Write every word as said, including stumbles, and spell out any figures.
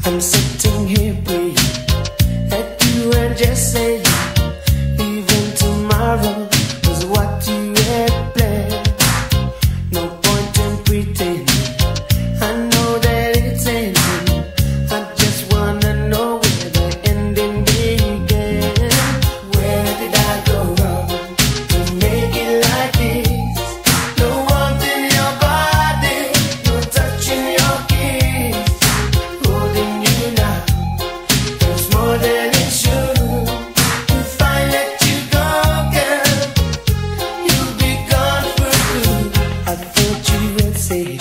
I'm sitting here praying that you and just say even tomorrow was what you had planned. No point in pretending, I know that it's ending. I just wanna know where the ending began. Where did I go wrong to make it like this? No warmth in your body, no touch in your kiss. Holding you now, it's more than it should. If I let you go, girl, you'll be gone for good. I thought you would say